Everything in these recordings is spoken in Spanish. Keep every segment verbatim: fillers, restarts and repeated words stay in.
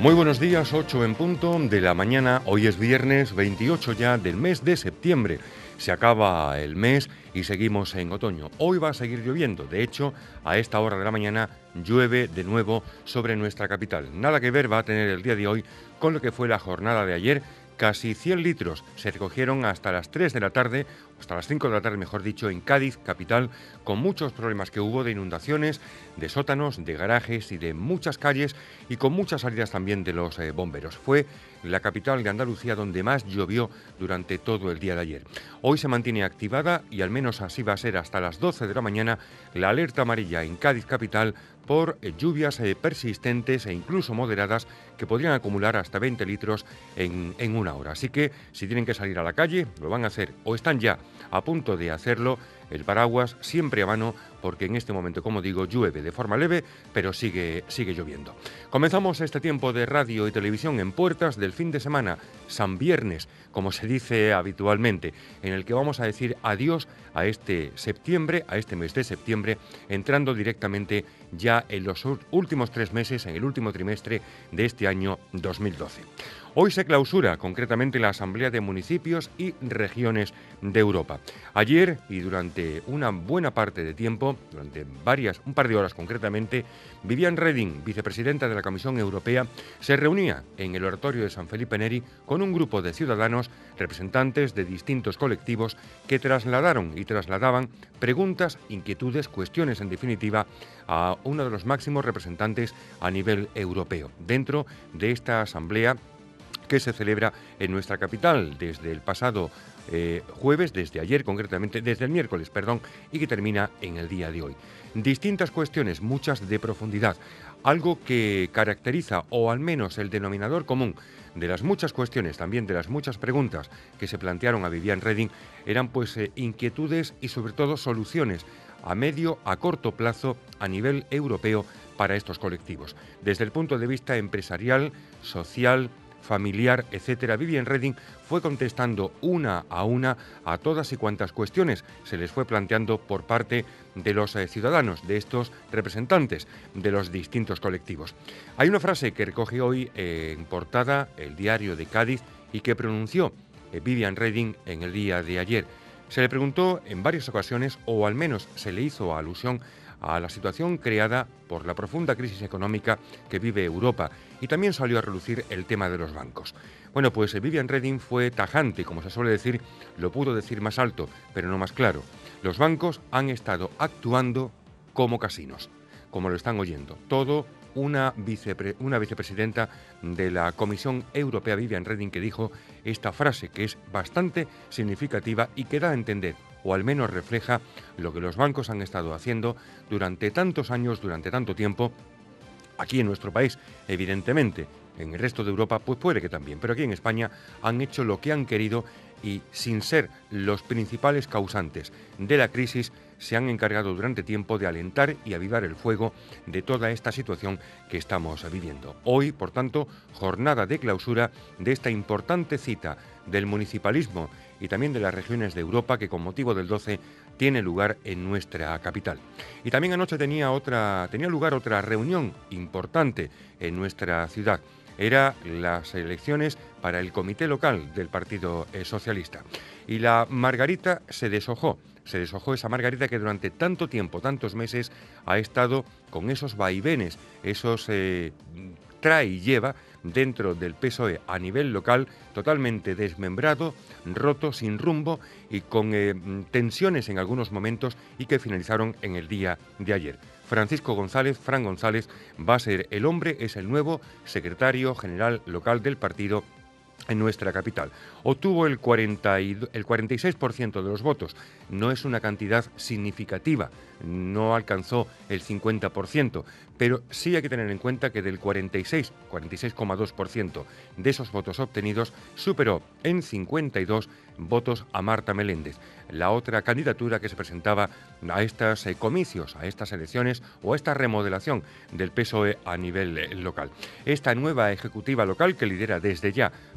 Muy buenos días, ocho en punto de la mañana. Hoy es viernes veintiocho ya del mes de septiembre. Se acaba el mes y seguimos en otoño. Hoy va a seguir lloviendo. De hecho, a esta hora de la mañana llueve de nuevo sobre nuestra capital. Nada que ver va a tener el día de hoy con lo que fue la jornada de ayer. Casi cien litros se recogieron hasta las tres de la tarde, hasta las cinco de la tarde, mejor dicho, en Cádiz, capital, con muchos problemas que hubo de inundaciones, de sótanos, de garajes y de muchas calles y con muchas salidas también de los eh, bomberos. Fue la capital de Andalucía donde más llovió durante todo el día de ayer. Hoy se mantiene activada y al menos así va a ser hasta las doce de la mañana la alerta amarilla en Cádiz, capital, por eh, lluvias eh, persistentes e incluso moderadas que podrían acumular hasta veinte litros en, en una hora. Así que si tienen que salir a la calle, lo van a hacer o están ya a punto de hacerlo. El paraguas siempre a mano porque en este momento, como digo, llueve de forma leve, pero sigue, sigue lloviendo. Comenzamos este tiempo de radio y televisión en puertas del fin de semana, San Viernes, como se dice habitualmente, en el que vamos a decir adiós a este septiembre, a este mes de septiembre, entrando directamente ya en los últimos tres meses, en el último trimestre de este año dos mil doce. Hoy se clausura concretamente la Asamblea de Municipios y Regiones de Europa. Ayer y durante una buena parte de tiempo, durante varias, un par de horas concretamente, Viviane Reding, vicepresidenta de la Comisión Europea, se reunía en el oratorio de San Felipe Neri con un grupo de ciudadanos, representantes de distintos colectivos, que trasladaron y trasladaban preguntas, inquietudes, cuestiones en definitiva, a uno de los máximos representantes a nivel europeo. Dentro de esta asamblea que se celebra en nuestra capital desde el pasado eh, jueves, desde ayer concretamente, desde el miércoles, perdón, y que termina en el día de hoy. Distintas cuestiones, muchas de profundidad, algo que caracteriza, o al menos el denominador común, de las muchas cuestiones, también de las muchas preguntas que se plantearon a Viviane Reding, eran pues eh, inquietudes y sobre todo soluciones a medio, a corto plazo, a nivel europeo para estos colectivos. Desde el punto de vista empresarial, social, familiar, etcétera, Viviane Reding fue contestando una a una a todas y cuantas cuestiones se les fue planteando por parte de los eh, ciudadanos, de estos representantes de los distintos colectivos. Hay una frase que recoge hoy eh, en portada el diario de Cádiz y que pronunció eh, Viviane Reding en el día de ayer. Se le preguntó en varias ocasiones, o al menos se le hizo alusión a la situación creada por la profunda crisis económica que vive Europa, y también salió a relucir el tema de los bancos. Bueno, pues Viviane Reding fue tajante, como se suele decir, lo pudo decir más alto, pero no más claro. Los bancos han estado actuando como casinos, como lo están oyendo. Todo una, vicepre- una vicepresidenta de la Comisión Europea, Viviane Reding, que dijo esta frase que es bastante significativa y que da a entender, o al menos refleja, lo que los bancos han estado haciendo durante tantos años, durante tanto tiempo, aquí en nuestro país, evidentemente. En el resto de Europa, pues puede que también, pero aquí en España han hecho lo que han querido y, sin ser los principales causantes de la crisis, se han encargado durante tiempo de alentar y avivar el fuego de toda esta situación que estamos viviendo. Hoy, por tanto, jornada de clausura de esta importante cita del municipalismo y también de las regiones de Europa que con motivo del doce tiene lugar en nuestra capital. Y también anoche tenía, otra, tenía lugar otra reunión importante en nuestra ciudad. Era las elecciones para el comité local del Partido Socialista. Y la margarita se deshojó. Se deshojó esa margarita que durante tanto tiempo, tantos meses, ha estado con esos vaivenes, esos eh, trae y lleva dentro del P S O E a nivel local, totalmente desmembrado, roto, sin rumbo y con eh, tensiones en algunos momentos y que finalizaron en el día de ayer. Francisco González, Fran González, va a ser el hombre, es el nuevo secretario general local del partido en nuestra capital. Obtuvo el, cuarenta y, el cuarenta y seis por ciento de los votos. No es una cantidad significativa, no alcanzó el cincuenta por ciento, pero sí hay que tener en cuenta que del cuarenta y seis, cuarenta y seis coma dos por ciento de esos votos obtenidos superó en cincuenta y dos votos a Marta Meléndez, la otra candidatura que se presentaba a estos eh, comicios, a estas elecciones o a esta remodelación del P S O E a nivel eh, local. Esta nueva ejecutiva local que lidera desde ya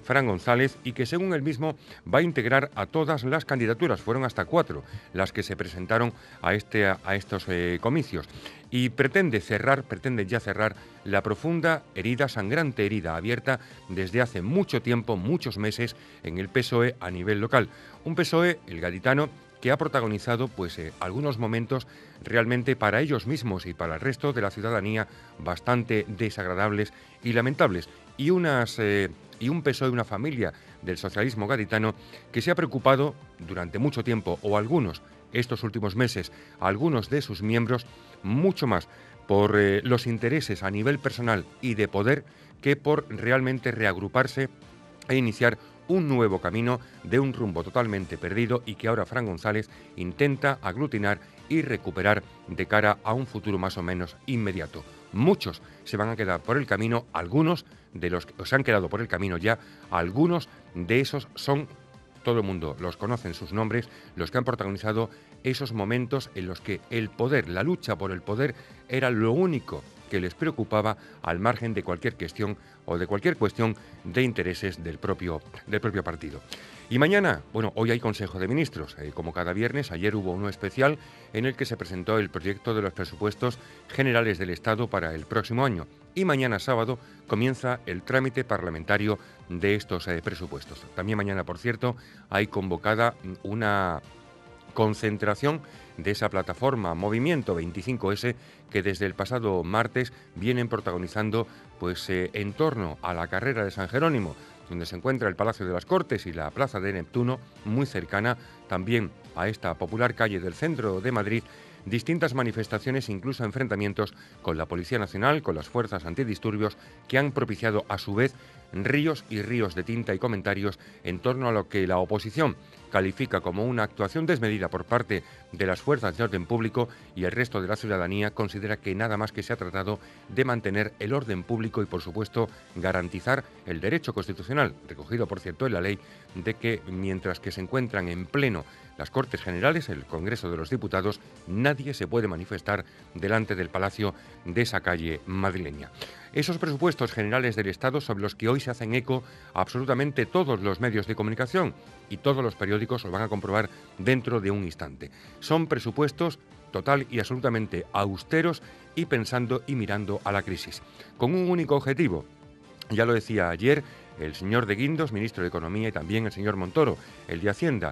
Fran González, y que según él mismo va a integrar a todas las candidaturas. Fueron hasta cuatro las que se presentaron a, este, a estos eh, comicios. Y pretende cerrar, pretende ya cerrar la profunda herida, sangrante herida abierta desde hace mucho tiempo, muchos meses, en el P S O E a nivel local. Un P S O E, el gaditano, que ha protagonizado pues eh, algunos momentos realmente para ellos mismos y para el resto de la ciudadanía bastante desagradables y lamentables. Y, unas, eh, y un P S O E, una familia del socialismo gaditano que se ha preocupado durante mucho tiempo, o algunos estos últimos meses, algunos de sus miembros, mucho más por eh, los intereses a nivel personal y de poder que por realmente reagruparse e iniciar un nuevo camino de un rumbo totalmente perdido y que ahora Fran González intenta aglutinar y recuperar de cara a un futuro más o menos inmediato. Muchos se van a quedar por el camino, algunos de los que se han quedado por el camino ya, algunos de esos son, todo el mundo los conoce en sus nombres, los que han protagonizado esos momentos en los que el poder, la lucha por el poder, era lo único que les preocupaba al margen de cualquier cuestión o de cualquier cuestión de intereses del propio, del propio partido. Y mañana, bueno, hoy hay Consejo de Ministros, eh, como cada viernes. Ayer hubo uno especial en el que se presentó el proyecto de los presupuestos generales del Estado para el próximo año. Y mañana sábado comienza el trámite parlamentario de estos eh, presupuestos. También mañana, por cierto, hay convocada una concentración de esa plataforma Movimiento veinticinco ese que desde el pasado martes vienen protagonizando pues eh, en torno a la carrera de San Jerónimo, donde se encuentra el Palacio de las Cortes y la Plaza de Neptuno, muy cercana también a esta popular calle del centro de Madrid, distintas manifestaciones, incluso enfrentamientos con la Policía Nacional, con las fuerzas antidisturbios, que han propiciado a su vez ríos y ríos de tinta y comentarios en torno a lo que la oposición califica como una actuación desmedida por parte de las fuerzas de orden público, y el resto de la ciudadanía considera que nada más que se ha tratado de mantener el orden público y, por supuesto, garantizar el derecho constitucional, recogido, por cierto, en la ley, de que mientras que se encuentran en pleno las Cortes Generales, el Congreso de los Diputados, nadie se puede manifestar delante del Palacio de esa calle madrileña. Esos presupuestos generales del Estado sobre los que hoy se hacen eco absolutamente todos los medios de comunicación y todos los periódicos lo van a comprobar dentro de un instante. Son presupuestos total y absolutamente austeros y pensando y mirando a la crisis, con un único objetivo. Ya lo decía ayer el señor de Guindos, ministro de Economía, y también el señor Montoro, el de Hacienda.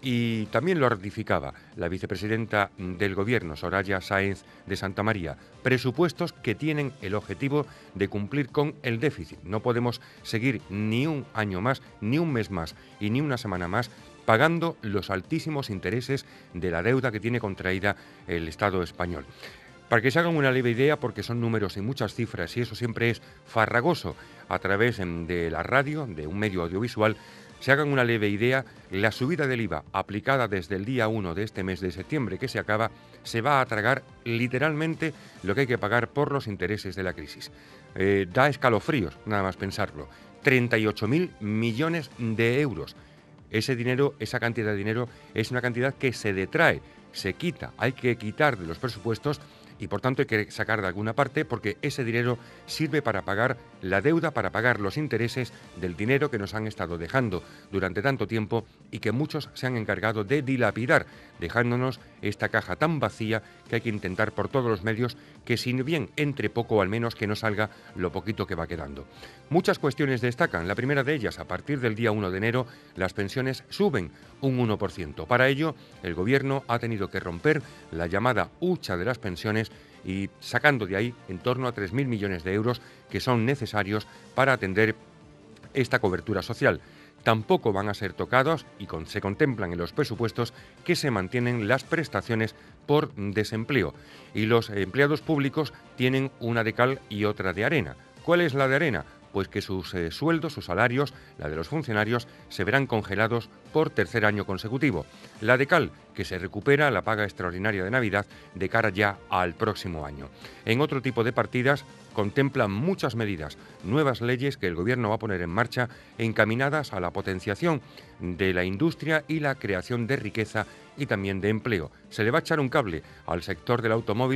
Y también lo ratificaba la vicepresidenta del Gobierno, Soraya Sáenz de Santamaría. Presupuestos que tienen el objetivo de cumplir con el déficit. No podemos seguir ni un año más, ni un mes más y ni una semana más pagando los altísimos intereses de la deuda que tiene contraída el Estado español. Para que se hagan una leve idea, porque son números y muchas cifras, y eso siempre es farragoso a través de la radio, de un medio audiovisual, se hagan una leve idea, la subida del I V A aplicada desde el día uno de este mes de septiembre que se acaba, se va a tragar literalmente lo que hay que pagar por los intereses de la crisis. Eh, da escalofríos, nada más pensarlo. treinta y ocho mil millones de euros. Ese dinero, esa cantidad de dinero, es una cantidad que se detrae, se quita, hay que quitar de los presupuestos y por tanto hay que sacar de alguna parte, porque ese dinero sirve para pagar la deuda, para pagar los intereses del dinero que nos han estado dejando durante tanto tiempo y que muchos se han encargado de dilapidar, dejándonos esta caja tan vacía que hay que intentar por todos los medios que, si bien entre poco, al menos que no salga lo poquito que va quedando. Muchas cuestiones destacan. La primera de ellas, a partir del día uno de enero, las pensiones suben un uno por ciento. Para ello, el Gobierno ha tenido que romper la llamada hucha de las pensiones y sacando de ahí en torno a tres mil millones de euros que son necesarios para atender esta cobertura social. Tampoco van a ser tocados y con, se contemplan en los presupuestos que se mantienen las prestaciones por desempleo. Y los empleados públicos tienen una de cal y otra de arena. ¿Cuál es la de arena? Pues que sus eh, sueldos, sus salarios, la de los funcionarios, se verán congelados por tercer año consecutivo. La de cal, que se recupera la paga extraordinaria de Navidad de cara ya al próximo año. En otro tipo de partidas contemplan muchas medidas, nuevas leyes que el Gobierno va a poner en marcha encaminadas a la potenciación de la industria y la creación de riqueza y también de empleo. Se le va a echar un cable al sector del automóvil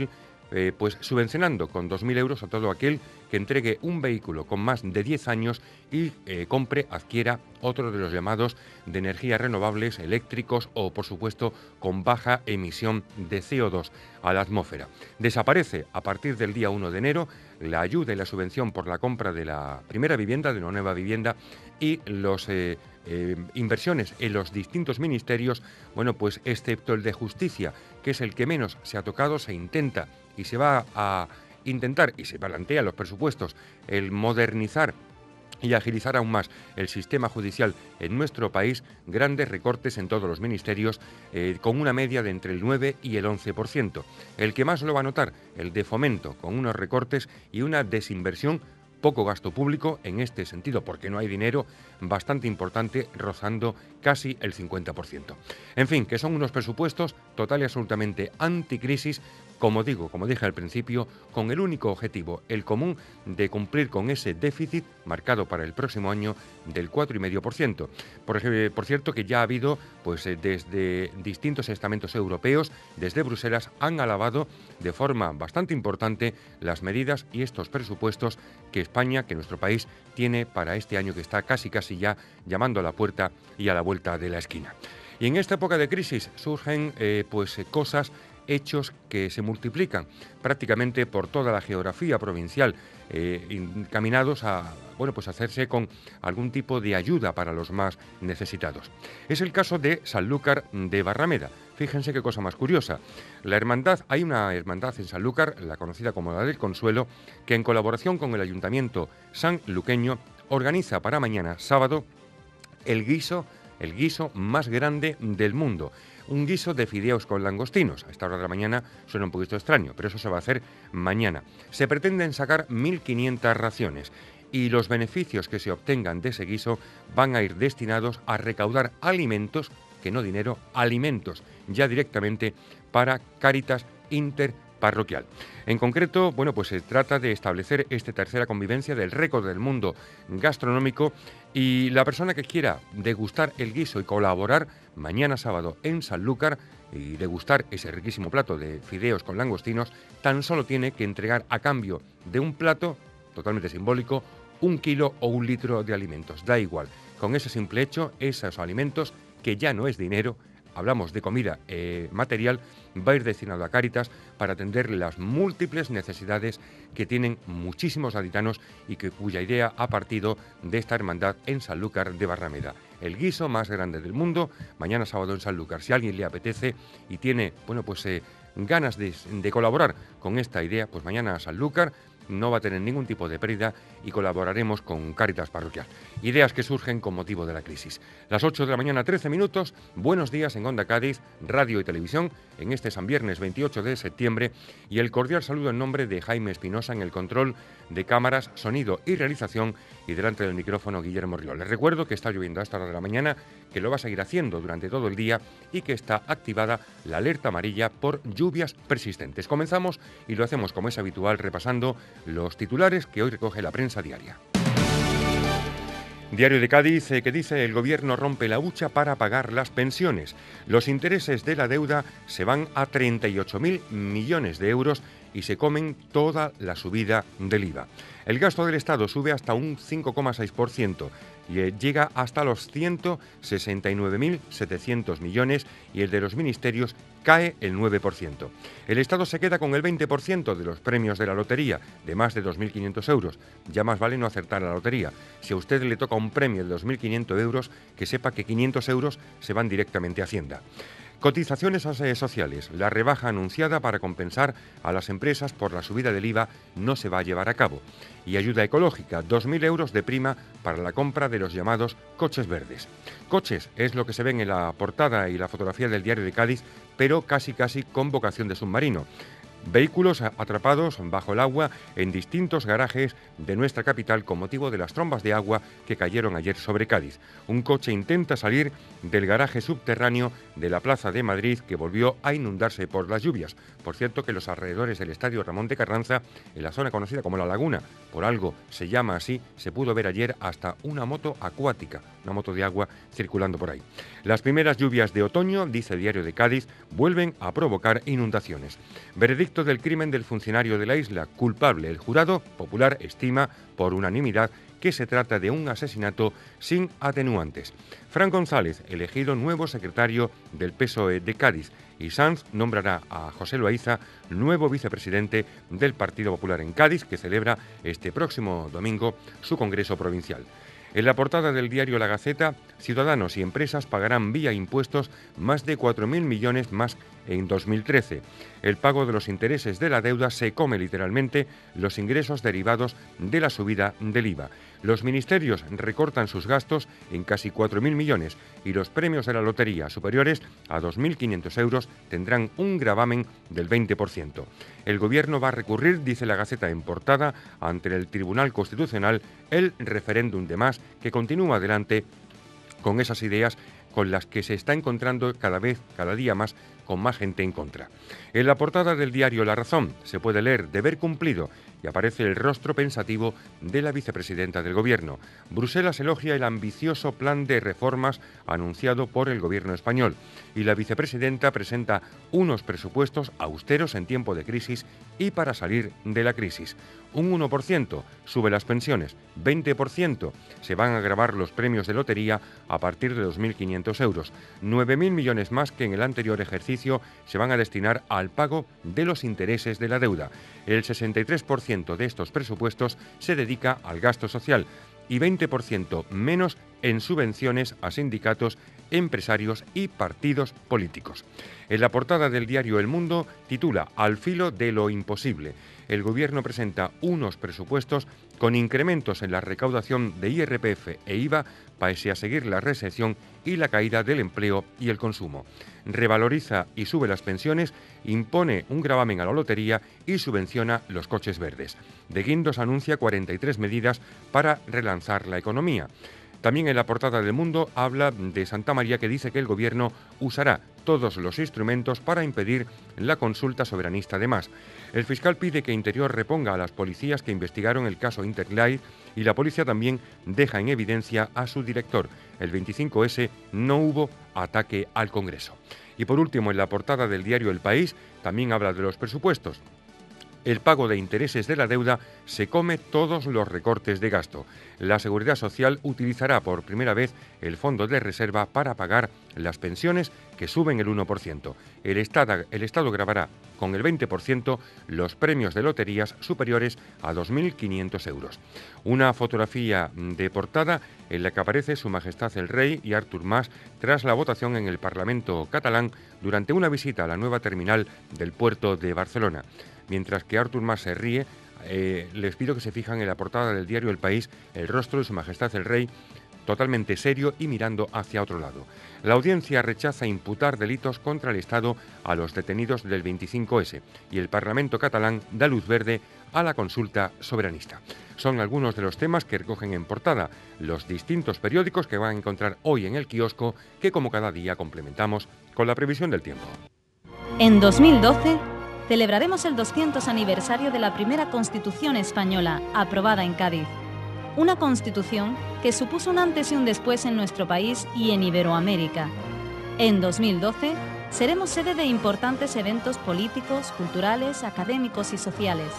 eh, pues subvencionando con dos mil euros a todo aquel que entregue un vehículo con más de diez años y eh, compre, adquiera otro de los llamados de energías renovables, eléctricos o, por supuesto, con baja emisión de C O dos a la atmósfera. Desaparece a partir del día uno de enero la ayuda y la subvención por la compra de la primera vivienda, de una nueva vivienda, y los eh, eh, inversiones en los distintos ministerios, bueno, pues excepto el de Justicia, que es el que menos se ha tocado, se intenta y se va a intentar, y se plantea en los presupuestos, el modernizar y agilizar aún más el sistema judicial en nuestro país, grandes recortes en todos los ministerios, eh, con una media de entre el nueve y el once por ciento. El que más lo va a notar, el de Fomento, con unos recortes y una desinversión, poco gasto público en este sentido, porque no hay dinero, bastante importante, rozando casi el cincuenta por ciento. En fin, que son unos presupuestos total y absolutamente anticrisis, como digo, como dije al principio, con el único objetivo, el común, de cumplir con ese déficit marcado para el próximo año del cuatro coma cinco por ciento. Por, ejemplo, por cierto, que ya ha habido, pues desde distintos estamentos europeos, desde Bruselas, han alabado de forma bastante importante las medidas y estos presupuestos que España, que nuestro país, tiene para este año que está casi casi ya llamando a la puerta y a la vuelta de la esquina. Y en esta época de crisis surgen eh, pues eh, cosas, hechos que se multiplican prácticamente por toda la geografía provincial, eh, encaminados a, bueno, pues hacerse con algún tipo de ayuda para los más necesitados. Es el caso de Sanlúcar de Barrameda. Fíjense qué cosa más curiosa. La hermandad, hay una hermandad en Sanlúcar, la conocida como la del Consuelo, que en colaboración con el Ayuntamiento sanluqueño organiza para mañana sábado el guiso, el guiso más grande del mundo. Un guiso de fideos con langostinos. A esta hora de la mañana suena un poquito extraño, pero eso se va a hacer mañana. Se pretenden sacar mil quinientas raciones y los beneficios que se obtengan de ese guiso van a ir destinados a recaudar alimentos, que no dinero, alimentos, ya directamente para Cáritas Interparroquial. En concreto, bueno, pues se trata de establecer esta tercera convivencia del récord del mundo gastronómico, y la persona que quiera degustar el guiso y colaborar mañana sábado en Sanlúcar y degustar ese riquísimo plato de fideos con langostinos, tan solo tiene que entregar a cambio de un plato totalmente simbólico un kilo o un litro de alimentos. Da igual, con ese simple hecho, esos alimentos, que ya no es dinero, hablamos de comida eh, material, va a ir destinado a Cáritas para atender las múltiples necesidades que tienen muchísimos gaditanos y que, cuya idea ha partido de esta hermandad en Sanlúcar de Barrameda. El guiso más grande del mundo, mañana sábado en Sanlúcar. Si a alguien le apetece y tiene, bueno, pues eh, ganas de, de colaborar con esta idea, pues mañana a Sanlúcar, no va a tener ningún tipo de pérdida y colaboraremos con Cáritas Parroquial. Ideas que surgen con motivo de la crisis. Las ocho de la mañana, trece minutos. Buenos días en Onda Cádiz, radio y televisión, en este San Viernes veintiocho de septiembre, y el cordial saludo en nombre de Jaime Espinosa en el control de cámaras, sonido y realización, y delante del micrófono Guillermo Riol. Les recuerdo que está lloviendo a esta hora de la mañana, que lo va a seguir haciendo durante todo el día y que está activada la alerta amarilla por lluvias persistentes. Comenzamos y lo hacemos como es habitual repasando los titulares que hoy recoge la prensa diaria. Diario de Cádiz, eh, que dice: el gobierno rompe la hucha para pagar las pensiones. Los intereses de la deuda se van a treinta y ocho mil millones de euros y se comen toda la subida del I V A. El gasto del Estado sube hasta un cinco coma seis por ciento y eh, llega hasta los ciento sesenta y nueve mil setecientos millones, y el de los ministerios cae el nueve por ciento. El Estado se queda con el veinte por ciento de los premios de la lotería, de más de dos mil quinientos euros. Ya más vale no acertar a la lotería. Si a usted le toca un premio de dos mil quinientos euros, que sepa que quinientos euros se van directamente a Hacienda. Cotizaciones sociales. La rebaja anunciada para compensar a las empresas por la subida del I V A no se va a llevar a cabo. Y ayuda ecológica, dos mil euros de prima para la compra de los llamados coches verdes. Coches es lo que se ven en la portada y la fotografía del Diario de Cádiz, pero casi casi con vocación de submarino. Vehículos atrapados bajo el agua en distintos garajes de nuestra capital con motivo de las trombas de agua que cayeron ayer sobre Cádiz. Un coche intenta salir del garaje subterráneo de la Plaza de Madrid, que volvió a inundarse por las lluvias. Por cierto, que los alrededores del Estadio Ramón de Carranza, en la zona conocida como La Laguna, por algo se llama así, se pudo ver ayer hasta una moto acuática, una moto de agua circulando por ahí. Las primeras lluvias de otoño, dice el Diario de Cádiz, vuelven a provocar inundaciones. Veredicto del crimen del funcionario de la isla, culpable. El jurado popular estima por unanimidad que se trata de un asesinato sin atenuantes. Fran González, elegido nuevo secretario del P S O E de Cádiz, y Sanz nombrará a José Loaiza nuevo vicepresidente del Partido Popular en Cádiz, que celebra este próximo domingo su congreso provincial. En la portada del diario La Gaceta, ciudadanos y empresas pagarán vía impuestos más de cuatro mil millones más en dos mil trece. El pago de los intereses de la deuda se come literalmente los ingresos derivados de la subida del I V A. Los ministerios recortan sus gastos en casi cuatro mil millones y los premios de la lotería superiores a dos mil quinientos euros tendrán un gravamen del veinte por ciento. El Gobierno va a recurrir, dice La Gaceta en portada, ante el Tribunal Constitucional el referéndum de Mas, que continúa adelante con esas ideas con las que se está encontrando cada vez, cada día más, con más gente en contra. En la portada del diario La Razón se puede leer deber cumplido y aparece el rostro pensativo de la vicepresidenta del Gobierno. Bruselas elogia el ambicioso plan de reformas anunciado por el Gobierno español y la vicepresidenta presenta unos presupuestos austeros en tiempo de crisis y para salir de la crisis. Un uno por ciento sube las pensiones, veinte por ciento se van a gravar los premios de lotería a partir de dos mil quinientos euros, nueve mil millones más que en el anterior ejercicio se van a destinar al pago de los intereses de la deuda. El sesenta y tres por ciento de estos presupuestos se dedica al gasto social y veinte por ciento menos en subvenciones a sindicatos, empresarios y partidos políticos. En la portada del diario El Mundo titula Al filo de lo imposible. El Gobierno presenta unos presupuestos con incrementos en la recaudación de I R P F e I V A pese a seguir la recesión y la caída del empleo y el consumo. Revaloriza y sube las pensiones, impone un gravamen a la lotería y subvenciona los coches verdes. De Guindos anuncia cuarenta y tres medidas para relanzar la economía. También en la portada del Mundo habla de Santa María, que dice que el Gobierno usará todos los instrumentos para impedir la consulta soberanista de Mas. El fiscal pide que Interior reponga a las policías que investigaron el caso Interlight y la policía también deja en evidencia a su director. El veinticinco ese no hubo ataque al Congreso. Y por último, en la portada del diario El País también habla de los presupuestos. El pago de intereses de la deuda se come todos los recortes de gasto. La Seguridad Social utilizará por primera vez el fondo de reserva para pagar las pensiones que suben el uno por ciento. El Estado, el Estado gravará con el veinte por ciento los premios de loterías superiores a dos mil quinientos euros. Una fotografía de portada en la que aparece Su Majestad el Rey y Artur Mas tras la votación en el Parlamento catalán durante una visita a la nueva terminal del puerto de Barcelona. Mientras que Artur Mas se ríe, eh, les pido que se fijan en la portada del diario El País el rostro de Su Majestad el Rey, totalmente serio y mirando hacia otro lado. La audiencia rechaza imputar delitos contra el Estado a los detenidos del veinticinco ese y el Parlamento catalán da luz verde a la consulta soberanista. Son algunos de los temas que recogen en portada los distintos periódicos que van a encontrar hoy en el kiosco, que como cada día complementamos con la previsión del tiempo. En dos mil doce... celebraremos el doscientos aniversario de la primera Constitución española, aprobada en Cádiz. Una Constitución que supuso un antes y un después en nuestro país y en Iberoamérica. En dos mil doce seremos sede de importantes eventos políticos, culturales, académicos y sociales.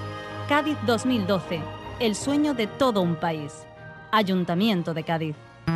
Cádiz dos mil doce, el sueño de todo un país. Ayuntamiento de Cádiz.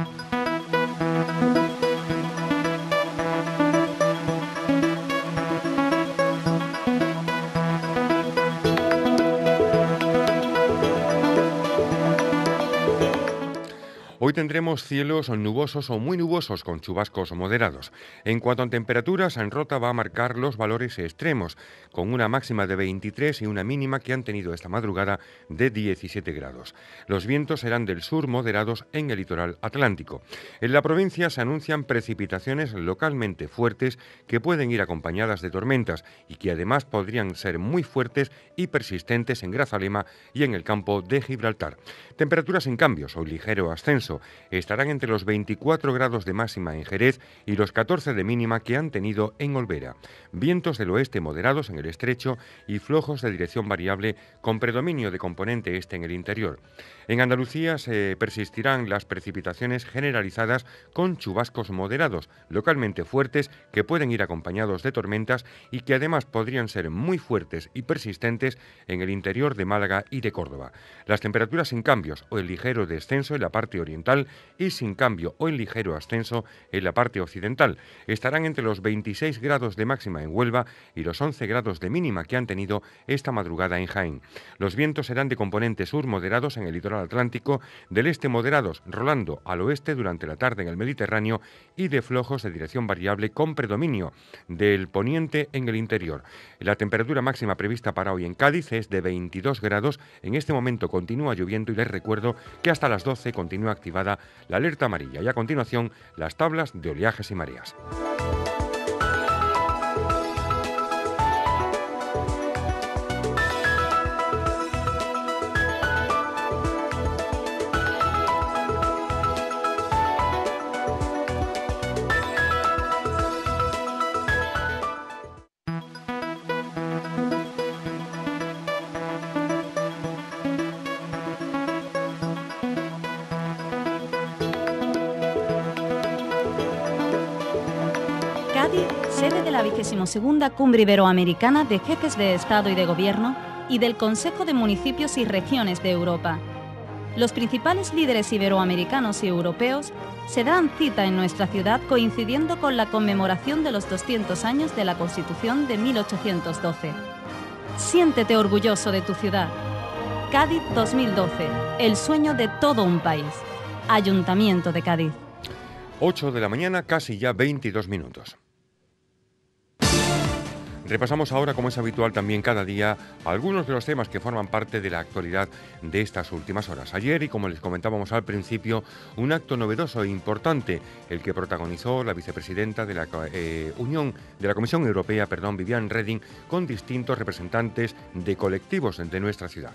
Hoy tendremos cielos nubosos o muy nubosos con chubascos moderados. En cuanto a temperaturas, en Rota va a marcar los valores extremos, con una máxima de veintitrés y una mínima que han tenido esta madrugada de diecisiete grados. Los vientos serán del sur moderados en el litoral atlántico. En la provincia se anuncian precipitaciones localmente fuertes que pueden ir acompañadas de tormentas y que además podrían ser muy fuertes y persistentes en Grazalema y en el campo de Gibraltar. Temperaturas en cambio, o ligero ascenso. ascenso. Estarán entre los veinticuatro grados de máxima en Jerez y los catorce de mínima que han tenido en Olvera. Vientos del oeste moderados en el estrecho y flojos de dirección variable con predominio de componente este en el interior. En Andalucía se persistirán las precipitaciones generalizadas con chubascos moderados, localmente fuertes, que pueden ir acompañados de tormentas y que además podrían ser muy fuertes y persistentes en el interior de Málaga y de Córdoba. Las temperaturas sin cambios o en ligero descenso en la parte oriental y sin cambio o en ligero ascenso en la parte occidental. Estarán entre los veintiséis grados de máxima en Huelva y los once grados de mínima que han tenido esta madrugada en Jaén. Los vientos serán de componente sur moderados en el litoral atlántico, del este moderados rolando al oeste durante la tarde en el Mediterráneo y de flojos de dirección variable con predominio del poniente en el interior. La temperatura máxima prevista para hoy en Cádiz es de veintidós grados. En este momento continúa lloviendo y les recuerdo que hasta las doce continúa activada la alerta amarilla y a continuación las tablas de oleajes y mareas. Cádiz, sede de la vigésima segunda Cumbre Iberoamericana de Jefes de Estado y de Gobierno y del Consejo de Municipios y Regiones de Europa. Los principales líderes iberoamericanos y europeos se darán cita en nuestra ciudad coincidiendo con la conmemoración de los doscientos años de la Constitución de mil ochocientos doce. Siéntete orgulloso de tu ciudad. Cádiz dos mil doce, el sueño de todo un país. Ayuntamiento de Cádiz. ocho de la mañana, casi ya veintidós minutos. Repasamos ahora, como es habitual también cada día, algunos de los temas que forman parte de la actualidad de estas últimas horas. Ayer, y como les comentábamos al principio, un acto novedoso e importante, el que protagonizó la vicepresidenta de la eh, Unión de la Comisión Europea, perdón, Viviane Reding, con distintos representantes de colectivos de nuestra ciudad.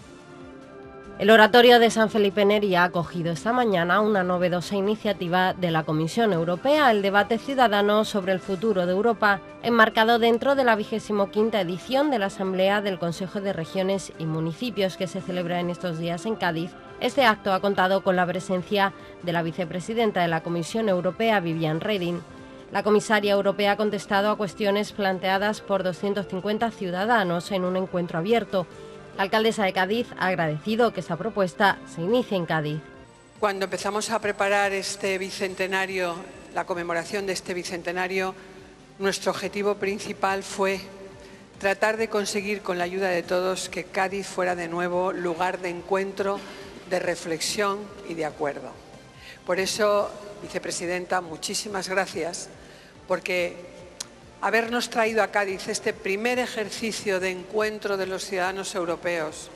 El Oratorio de San Felipe Neri ha acogido esta mañana una novedosa iniciativa de la Comisión Europea, el debate ciudadano sobre el futuro de Europa, enmarcado dentro de la vigésimo quinta edición de la Asamblea del Consejo de Regiones y Municipios que se celebra en estos días en Cádiz. Este acto ha contado con la presencia de la vicepresidenta de la Comisión Europea, Viviane Reding. La comisaria europea ha contestado a cuestiones planteadas por doscientos cincuenta ciudadanos en un encuentro abierto. La alcaldesa de Cádiz ha agradecido que esta propuesta se inicie en Cádiz. Cuando empezamos a preparar este bicentenario, la conmemoración de este bicentenario, nuestro objetivo principal fue tratar de conseguir, con la ayuda de todos, que Cádiz fuera de nuevo lugar de encuentro, de reflexión y de acuerdo. Por eso, vicepresidenta, muchísimas gracias, porque habernos traído a Cádiz este primer ejercicio de encuentro de los ciudadanos europeos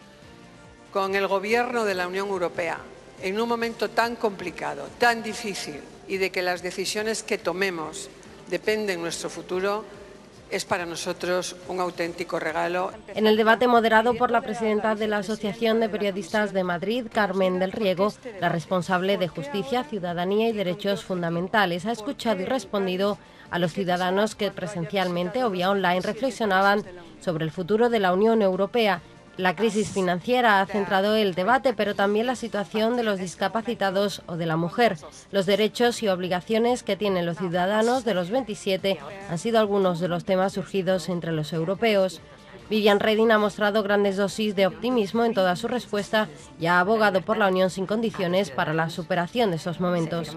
con el Gobierno de la Unión Europea en un momento tan complicado, tan difícil y de que las decisiones que tomemos dependen de nuestro futuro, es para nosotros un auténtico regalo. En el debate moderado por la presidenta de la Asociación de Periodistas de Madrid, Carmen del Riego, la responsable de Justicia, Ciudadanía y Derechos Fundamentales, ha escuchado y respondido a los ciudadanos que presencialmente o vía online reflexionaban sobre el futuro de la Unión Europea. La crisis financiera ha centrado el debate, pero también la situación de los discapacitados o de la mujer. Los derechos y obligaciones que tienen los ciudadanos de los veintisiete han sido algunos de los temas surgidos entre los europeos. Viviane Reding ha mostrado grandes dosis de optimismo en toda su respuesta y ha abogado por la unión sin condiciones para la superación de estos momentos.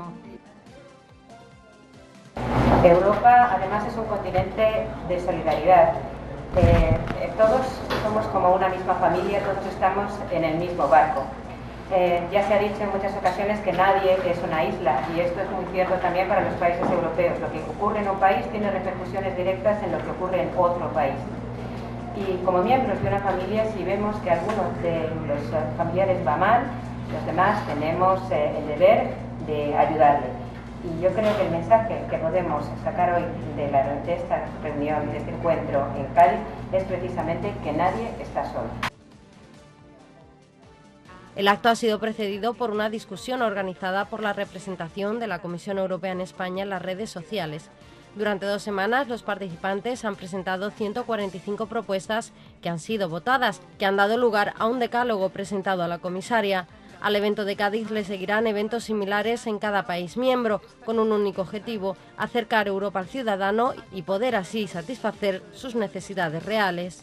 Europa, además, es un continente de solidaridad. Eh, eh, todos somos como una misma familia, todos estamos en el mismo barco. Eh, ya se ha dicho en muchas ocasiones que nadie es una isla, y esto es muy cierto también para los países europeos. Lo que ocurre en un país tiene repercusiones directas en lo que ocurre en otro país. Y como miembros de una familia, si vemos que algunos de los familiares va mal, los demás tenemos eh, el deber de ayudarle. Y yo creo que el mensaje que podemos sacar hoy de, la, de esta reunión, de este encuentro en Cádiz, es precisamente que nadie está solo. El acto ha sido precedido por una discusión organizada por la representación de la Comisión Europea en España en las redes sociales. Durante dos semanas, los participantes han presentado ciento cuarenta y cinco propuestas que han sido votadas, que han dado lugar a un decálogo presentado a la comisaria. Al evento de Cádiz le seguirán eventos similares en cada país miembro, con un único objetivo: acercar Europa al ciudadano y poder así satisfacer sus necesidades reales.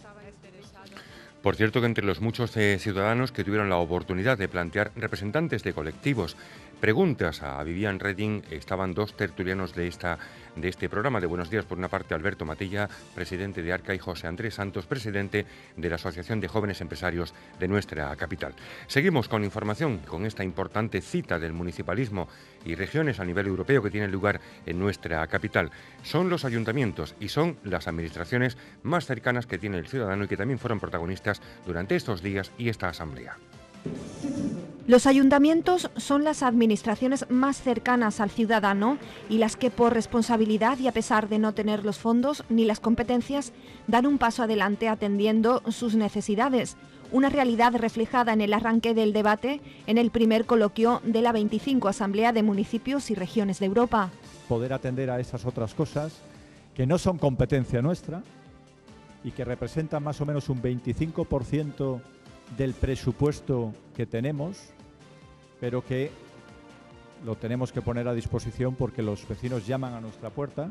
Por cierto que entre los muchos eh, ciudadanos que tuvieron la oportunidad de plantear representantes de colectivos preguntas a Viviane Reding estaban dos tertulianos de, esta, de este programa de Buenos Días. Por una parte, Alberto Matilla, presidente de ARCA, y José Andrés Santos, presidente de la Asociación de Jóvenes Empresarios de nuestra capital. Seguimos con información, con esta importante cita del municipalismo y regiones a nivel europeo que tiene lugar en nuestra capital. Son los ayuntamientos y son las administraciones más cercanas que tiene el ciudadano y que también fueron protagonistas durante estos días y esta asamblea. Los ayuntamientos son las administraciones más cercanas al ciudadano y las que por responsabilidad y a pesar de no tener los fondos ni las competencias dan un paso adelante atendiendo sus necesidades. Una realidad reflejada en el arranque del debate en el primer coloquio de la veinticinco Asamblea de Municipios y Regiones de Europa. Poder atender a esas otras cosas que no son competencia nuestra y que representan más o menos un veinticinco por ciento del presupuesto que tenemos, pero que lo tenemos que poner a disposición porque los vecinos llaman a nuestra puerta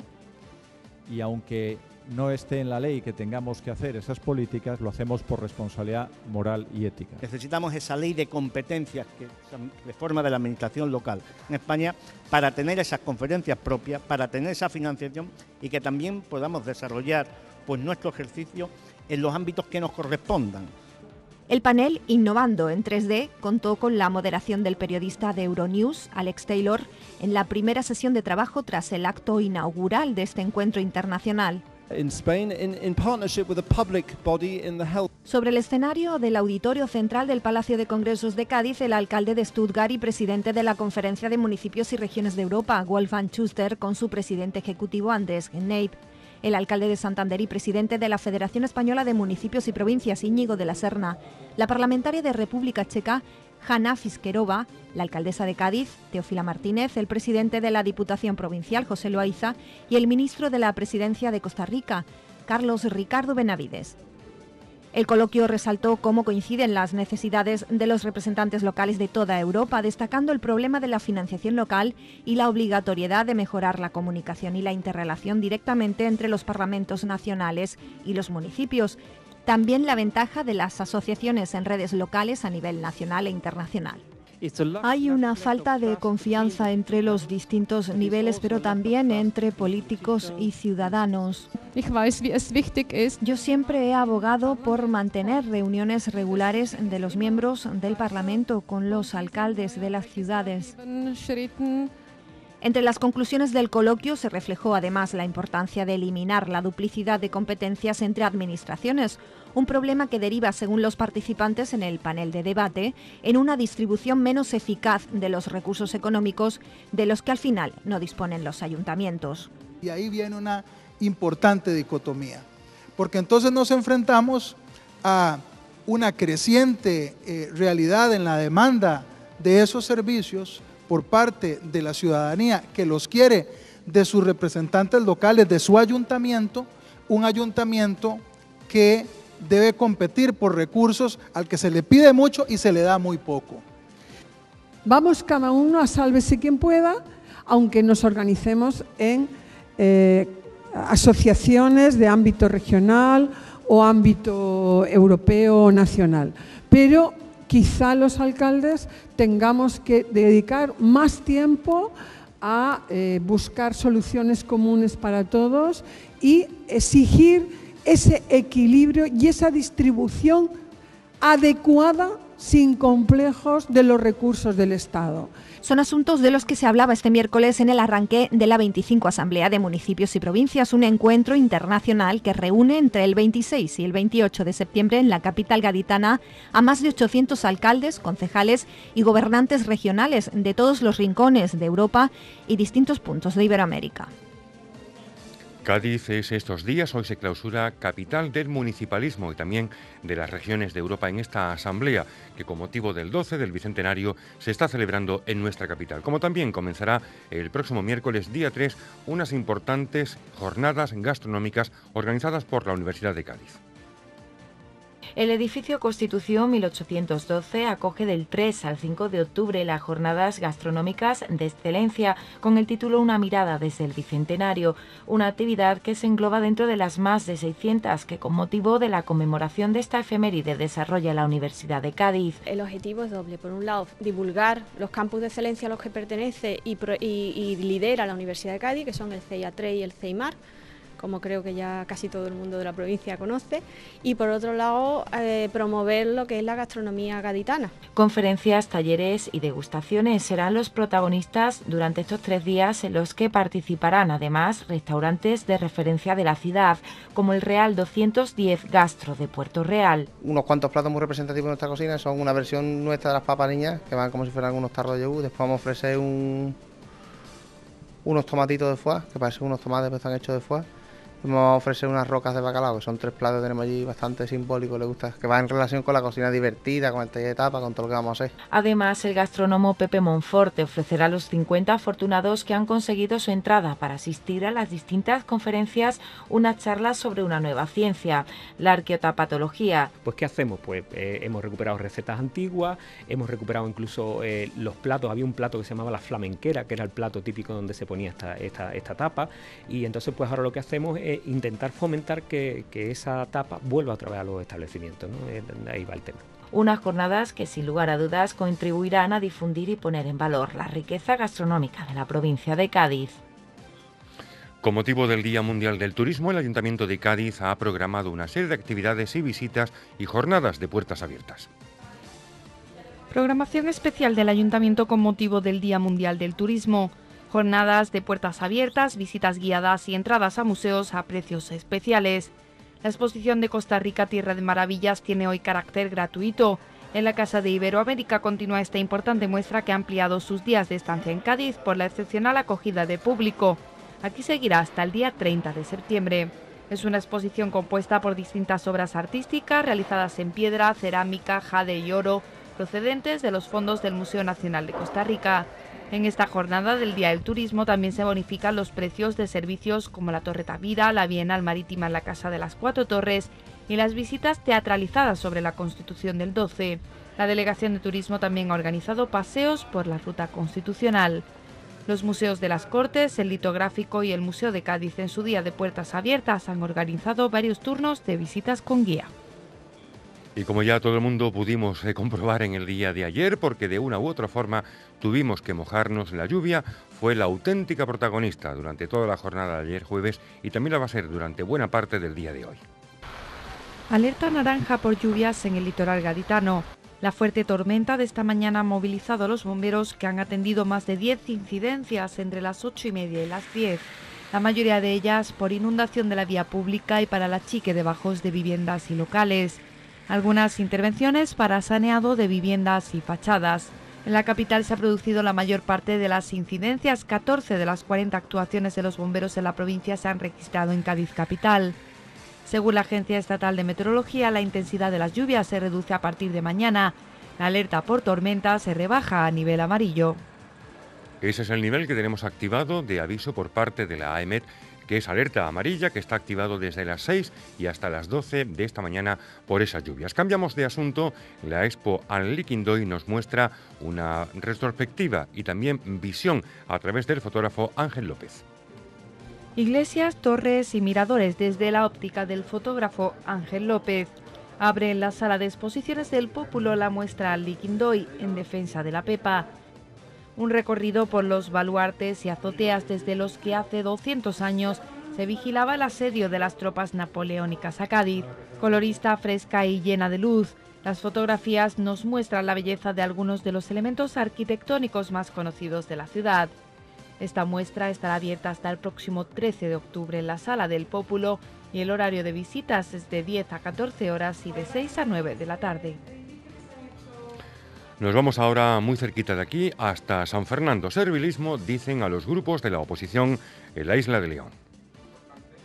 y aunque no esté en la ley que tengamos que hacer esas políticas, lo hacemos por responsabilidad moral y ética. Necesitamos esa ley de competencias que reforma de la administración local en España para tener esas conferencias propias, para tener esa financiación y que también podamos desarrollar pues nuestro ejercicio en los ámbitos que nos correspondan. El panel Innovando en tres D contó con la moderación del periodista de Euronews, Alex Taylor, en la primera sesión de trabajo tras el acto inaugural de este encuentro internacional. In Spain, in, in partnership with a public body in the health. Sobre el escenario del auditorio central del Palacio de Congresos de Cádiz, el alcalde de Stuttgart y presidente de la Conferencia de Municipios y Regiones de Europa, Wolfgang Schuster, con su presidente ejecutivo Andrés Geneit. El alcalde de Santander y presidente de la Federación Española de Municipios y Provincias, Íñigo de la Serna, la parlamentaria de República Checa, Hanna Fiskerova, la alcaldesa de Cádiz, Teófila Martínez, el presidente de la Diputación Provincial, José Loaiza, y el ministro de la Presidencia de Costa Rica, Carlos Ricardo Benavides. El coloquio resaltó cómo coinciden las necesidades de los representantes locales de toda Europa, destacando el problema de la financiación local y la obligatoriedad de mejorar la comunicación y la interrelación directamente entre los parlamentos nacionales y los municipios. También la ventaja de las asociaciones en redes locales a nivel nacional e internacional. Hay una falta de confianza entre los distintos niveles, pero también entre políticos y ciudadanos. Yo siempre he abogado por mantener reuniones regulares de los miembros del Parlamento con los alcaldes de las ciudades. Entre las conclusiones del coloquio se reflejó además la importancia de eliminar la duplicidad de competencias entre administraciones, un problema que deriva, según los participantes en el panel de debate, en una distribución menos eficaz de los recursos económicos de los que al final no disponen los ayuntamientos. Y ahí viene una importante dicotomía, porque entonces nos enfrentamos a una creciente eh, realidad en la demanda de esos servicios por parte de la ciudadanía que los quiere de sus representantes locales, de su ayuntamiento, un ayuntamiento que debe competir por recursos al que se le pide mucho y se le da muy poco. Vamos cada uno a sálvese quien pueda, aunque nos organicemos en eh, asociaciones de ámbito regional o ámbito europeo o nacional. Pero quizá los alcaldes tengamos que dedicar más tiempo a eh, buscar soluciones comunes para todos y exigir ese equilibrio y esa distribución adecuada, sin complejos, de los recursos del Estado. Son asuntos de los que se hablaba este miércoles en el arranque de la veinticinco Asamblea de Municipios y Provincias, un encuentro internacional que reúne entre el veintiséis y el veintiocho de septiembre en la capital gaditana a más de ochocientos alcaldes, concejales y gobernantes regionales de todos los rincones de Europa y distintos puntos de Iberoamérica. Cádiz es estos días, hoy se clausura capital del municipalismo y también de las regiones de Europa en esta asamblea que con motivo del doce del Bicentenario se está celebrando en nuestra capital. Como también comenzará el próximo miércoles día tres unas importantes jornadas gastronómicas organizadas por la Universidad de Cádiz. El edificio Constitución mil ochocientos doce acoge del tres al cinco de octubre las jornadas gastronómicas de excelencia con el título Una mirada desde el Bicentenario, una actividad que se engloba dentro de las más de seiscientas que con motivo de la conmemoración de esta efeméride desarrolla la Universidad de Cádiz. El objetivo es doble. Por un lado, divulgar los campus de excelencia a los que pertenece y, y, y lidera la Universidad de Cádiz, que son el C I A tres y el CEIMAR, como creo que ya casi todo el mundo de la provincia conoce, y por otro lado eh, promover lo que es la gastronomía gaditana. Conferencias, talleres y degustaciones serán los protagonistas durante estos tres días en los que participarán además restaurantes de referencia de la ciudad, como el Real doscientos diez Gastro de Puerto Real. Unos cuantos platos muy representativos de nuestra cocina son una versión nuestra de las papas niñas, que van como si fueran unos tarros de yogur. Después vamos a ofrecer un, unos tomatitos de foie, que parecen unos tomates que están hechos de foie. Vamos a ofrecer unas rocas de bacalao, que son tres platos que tenemos allí bastante simbólicos, le gusta, que van en relación con la cocina divertida, con esta etapa, con todo lo que vamos a hacer. Además, el gastrónomo Pepe Monforte ofrecerá a los cincuenta afortunados que han conseguido su entrada para asistir a las distintas conferencias una charla sobre una nueva ciencia, la arqueotapatología. Pues ¿qué hacemos? Pues eh, hemos recuperado recetas antiguas, hemos recuperado incluso eh, los platos, había un plato que se llamaba la flamenquera, que era el plato típico donde se ponía esta, esta, esta tapa, y entonces pues ahora lo que hacemos es intentar fomentar que, que esa tapa vuelva otra vez a los establecimientos, ¿no? Ahí va el tema. Unas jornadas que sin lugar a dudas contribuirán a difundir y poner en valor la riqueza gastronómica de la provincia de Cádiz. Con motivo del Día Mundial del Turismo, el Ayuntamiento de Cádiz ha programado una serie de actividades y visitas y jornadas de puertas abiertas. Programación especial del Ayuntamiento con motivo del Día Mundial del Turismo. Jornadas de puertas abiertas, visitas guiadas y entradas a museos a precios especiales. La exposición de Costa Rica Tierra de Maravillas tiene hoy carácter gratuito. En la Casa de Iberoamérica continúa esta importante muestra que ha ampliado sus días de estancia en Cádiz por la excepcional acogida de público. Aquí seguirá hasta el día treinta de septiembre. Es una exposición compuesta por distintas obras artísticas realizadas en piedra, cerámica, jade y oro, procedentes de los fondos del Museo Nacional de Costa Rica. En esta jornada del Día del Turismo también se bonifican los precios de servicios como la Torre Tavira, la Bienal Marítima en la Casa de las Cuatro Torres y las visitas teatralizadas sobre la Constitución del doce. La Delegación de Turismo también ha organizado paseos por la Ruta Constitucional. Los museos de las Cortes, el Litográfico y el Museo de Cádiz en su día de puertas abiertas han organizado varios turnos de visitas con guía. Y como ya todo el mundo pudimos eh, comprobar en el día de ayer, porque de una u otra forma tuvimos que mojarnos, la lluvia fue la auténtica protagonista durante toda la jornada de ayer jueves y también la va a ser durante buena parte del día de hoy. Alerta naranja por lluvias en el litoral gaditano. La fuerte tormenta de esta mañana ha movilizado a los bomberos que han atendido más de diez incidencias entre las ocho y media y las diez. La mayoría de ellas por inundación de la vía pública y para la chique de bajos de viviendas y locales. Algunas intervenciones para saneado de viviendas y fachadas. En la capital se ha producido la mayor parte de las incidencias. catorce de las cuarenta actuaciones de los bomberos en la provincia se han registrado en Cádiz capital. Según la Agencia Estatal de Meteorología, la intensidad de las lluvias se reduce a partir de mañana. La alerta por tormenta se rebaja a nivel amarillo. Ese es el nivel que tenemos activado de aviso por parte de la A E M E T, que es alerta amarilla, que está activado desde las seis y hasta las doce de esta mañana por esas lluvias. Cambiamos de asunto. La Expo An Liquindoy nos muestra una retrospectiva y también visión a través del fotógrafo Ángel López. Iglesias, torres y miradores desde la óptica del fotógrafo Ángel López. Abre en la sala de exposiciones del Pópulo la muestra An Liquindoy en defensa de la Pepa. Un recorrido por los baluartes y azoteas desde los que hace doscientos años se vigilaba el asedio de las tropas napoleónicas a Cádiz. Colorista, fresca y llena de luz, las fotografías nos muestran la belleza de algunos de los elementos arquitectónicos más conocidos de la ciudad. Esta muestra estará abierta hasta el próximo trece de octubre en la Sala del Pópulo y el horario de visitas es de diez a catorce horas y de seis a nueve de la tarde. Nos vamos ahora muy cerquita de aquí hasta San Fernando. Servilismo, dicen a los grupos de la oposición en la isla de León.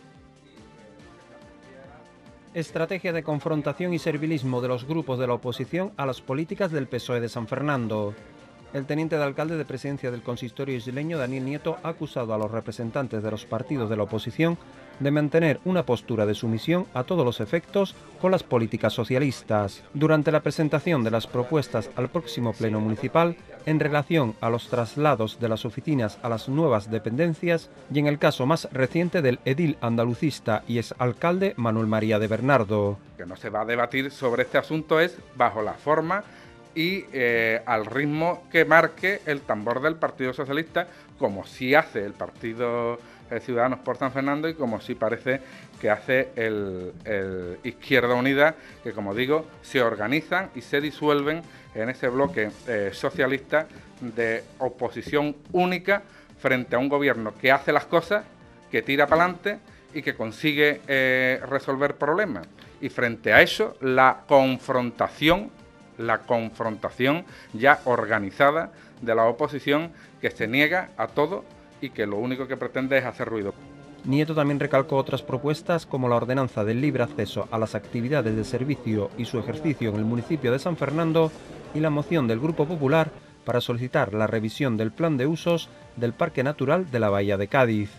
Estrategia de confrontación y servilismo de los grupos de la oposición a las políticas del P S O E de San Fernando. El teniente de alcalde de presidencia del consistorio isleño, Daniel Nieto, ha acusado a los representantes de los partidos de la oposición de mantener una postura de sumisión a todos los efectos con las políticas socialistas. Durante la presentación de las propuestas al próximo pleno municipal, en relación a los traslados de las oficinas a las nuevas dependencias y en el caso más reciente del edil andalucista y exalcalde Manuel María de Bernardo. Que no se va a debatir sobre este asunto es bajo la forma y eh, al ritmo que marque el tambor del Partido Socialista, como sí hace el Partido eh, Ciudadanos por San Fernando y como sí parece que hace el, el Izquierda Unida, que como digo, se organizan y se disuelven en ese bloque eh, socialista de oposición única frente a un gobierno que hace las cosas, que tira para adelante y que consigue eh, resolver problemas. Y frente a eso, la confrontación la confrontación ya organizada de la oposición, que se niega a todo y que lo único que pretende es hacer ruido. Nieto también recalcó otras propuestas como la ordenanza del libre acceso a las actividades de servicio y su ejercicio en el municipio de San Fernando y la moción del Grupo Popular para solicitar la revisión del plan de usos del Parque Natural de la Bahía de Cádiz.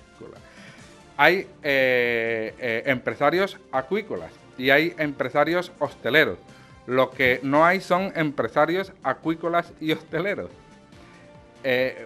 Hay eh, eh, empresarios acuícolas y hay empresarios hosteleros. Lo que no hay son empresarios acuícolas y hosteleros. Eh,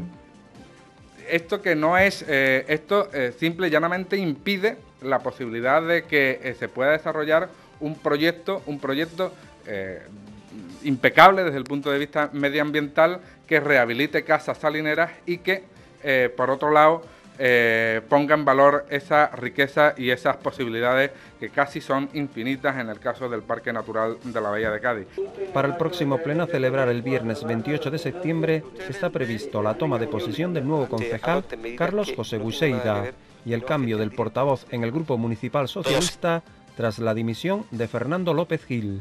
esto que no es, eh, esto eh, simple y llanamente impide la posibilidad de que eh, se pueda desarrollar un proyecto, un proyecto eh, impecable desde el punto de vista medioambiental, que rehabilite casas salineras y que, eh, por otro lado, Eh, ponga en valor esa riqueza y esas posibilidades que casi son infinitas en el caso del Parque Natural de la Bahía de Cádiz. Para el próximo pleno a celebrar el viernes veintiocho de septiembre está previsto la toma de posesión del nuevo concejal Carlos José Buseida y el cambio del portavoz en el Grupo Municipal Socialista tras la dimisión de Fernando López Gil.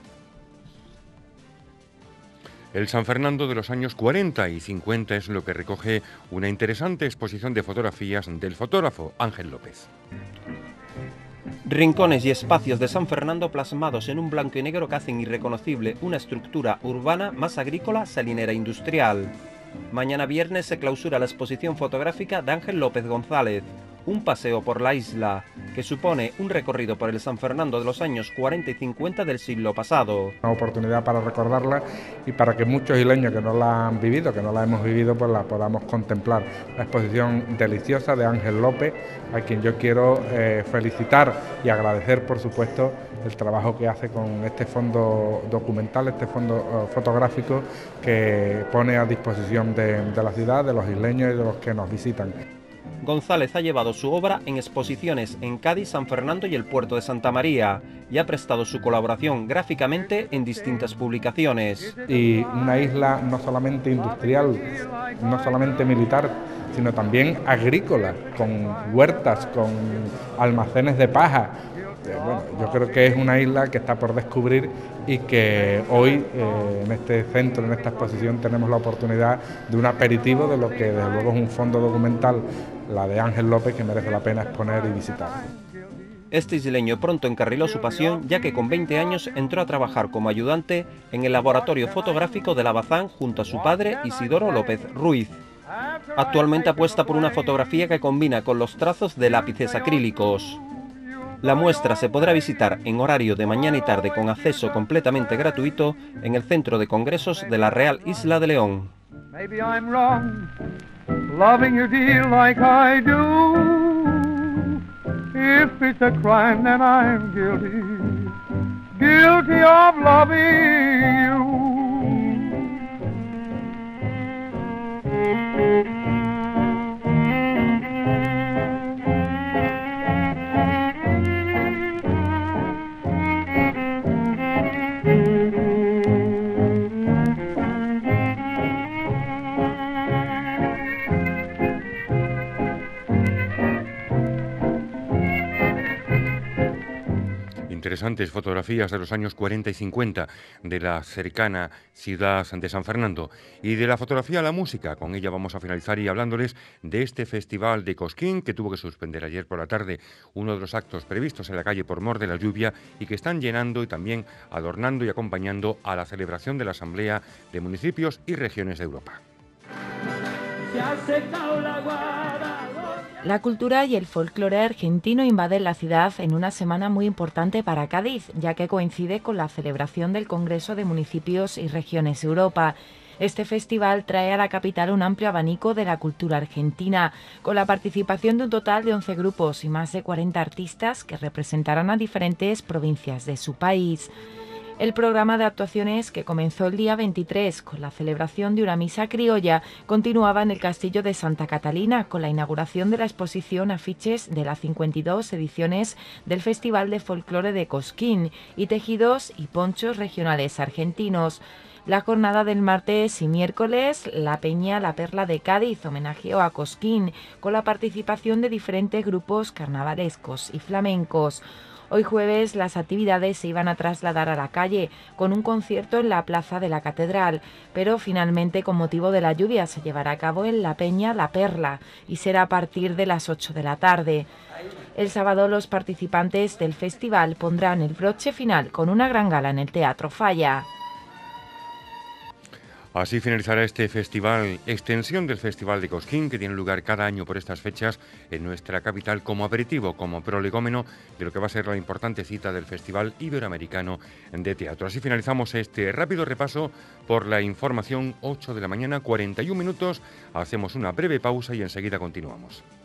El San Fernando de los años cuarenta y cincuenta es lo que recoge una interesante exposición de fotografías del fotógrafo Ángel López. Rincones y espacios de San Fernando plasmados en un blanco y negro que hacen irreconocible una estructura urbana más agrícola, salinera industrial. Mañana viernes se clausura la exposición fotográfica de Ángel López González, un paseo por la isla, que supone un recorrido por el San Fernando de los años cuarenta y cincuenta del siglo pasado. Una oportunidad para recordarla y para que muchos isleños que no la han vivido, que no la hemos vivido, pues la podamos contemplar. La exposición deliciosa de Ángel López, a quien yo quiero eh, felicitar y agradecer, por supuesto, el trabajo que hace con este fondo documental, este fondo uh, fotográfico que pone a disposición de, de la ciudad, de los isleños y de los que nos visitan. González ha llevado su obra en exposiciones en Cádiz, San Fernando y el puerto de Santa María y ha prestado su colaboración gráficamente en distintas publicaciones. Y una isla no solamente industrial, no solamente militar, sino también agrícola, con huertas, con almacenes de paja. Bueno, yo creo que es una isla que está por descubrir y que hoy eh, en este centro, en esta exposición, tenemos la oportunidad de un aperitivo de lo que desde luego es un fondo documental, la de Ángel López, que merece la pena exponer y visitar. Este isleño pronto encarriló su pasión, ya que con veinte años entró a trabajar como ayudante en el laboratorio fotográfico de la Bazán junto a su padre Isidoro López Ruiz. Actualmente apuesta por una fotografía que combina con los trazos de lápices acrílicos. La muestra se podrá visitar en horario de mañana y tarde con acceso completamente gratuito en el Centro de Congresos de la Real Isla de León. Maybe I'm wrong, loving you dear like I do. If it's a crime then I'm guilty, guilty of loving you. interesantes fotografías de los años cuarenta y cincuenta de la cercana ciudad de San Fernando. Y de la fotografía a la música, con ella vamos a finalizar y hablándoles de este festival de Cosquín, que tuvo que suspender ayer por la tarde uno de los actos previstos en la calle por mor de la lluvia y que están llenando y también adornando y acompañando a la celebración de la Asamblea de Municipios y Regiones de Europa. Se ha secado la guada. La cultura y el folclore argentino invaden la ciudad en una semana muy importante para Cádiz, ya que coincide con la celebración del Congreso de Municipios y Regiones Europa. Este festival trae a la capital un amplio abanico de la cultura argentina, con la participación de un total de once grupos y más de cuarenta artistas que representarán a diferentes provincias de su país. El programa de actuaciones, que comenzó el día veintitrés con la celebración de una misa criolla, continuaba en el Castillo de Santa Catalina con la inauguración de la exposición Afiches de las cincuenta y dos ediciones del Festival de Folclore de Cosquín y tejidos y ponchos regionales argentinos. La jornada del martes y miércoles, la Peña La Perla de Cádiz homenajeó a Cosquín con la participación de diferentes grupos carnavalescos y flamencos. Hoy jueves las actividades se iban a trasladar a la calle con un concierto en la plaza de la Catedral, pero finalmente con motivo de la lluvia se llevará a cabo en la Peña La Perla y será a partir de las ocho de la tarde. El sábado los participantes del festival pondrán el broche final con una gran gala en el Teatro Falla. Así finalizará este festival, extensión del Festival de Cosquín, que tiene lugar cada año por estas fechas en nuestra capital como aperitivo, como prolegómeno de lo que va a ser la importante cita del Festival Iberoamericano de Teatro. Así finalizamos este rápido repaso por la información. Ocho de la mañana, cuarenta y un minutos. Hacemos una breve pausa y enseguida continuamos.